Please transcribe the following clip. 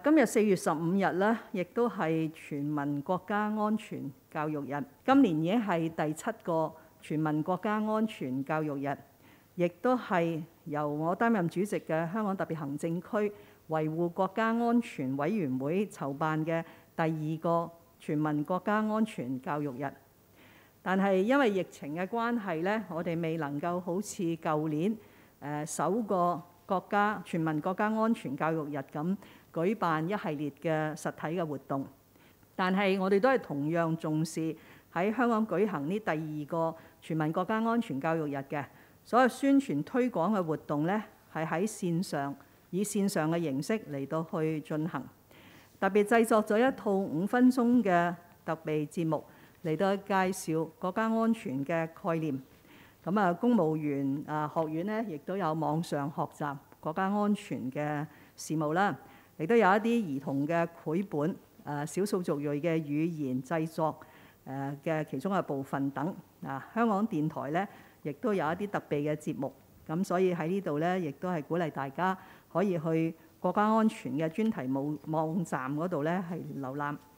今日4月15日咧，亦都係全民國家安全教育日。今年已經係第7個全民國家安全教育日，亦都係由我擔任主席嘅香港特別行政區維護國家安全委員會籌辦嘅第2個全民國家安全教育日。但係因為疫情嘅關係咧，我哋未能夠好似舊年首個全民國家安全教育日咁舉辦一系列嘅實體嘅活動。但係我哋都係同樣重視喺香港舉行呢第2個全民國家安全教育日嘅所有宣傳推廣嘅活動咧，係喺線上以線上嘅形式嚟到去進行。特別製作咗一套5分鐘嘅特備節目嚟到介紹國家安全嘅概念。咁啊，公務員學院咧，亦都有網上學習國家安全嘅事務啦。亦都有一啲兒童嘅繪本、少數族裔嘅語言製作嘅其中嘅部分等。香港電台咧，亦都有一啲特備嘅節目。咁所以喺呢度咧，亦都係鼓勵大家可以去國家安全嘅專題網站嗰度咧係瀏覽。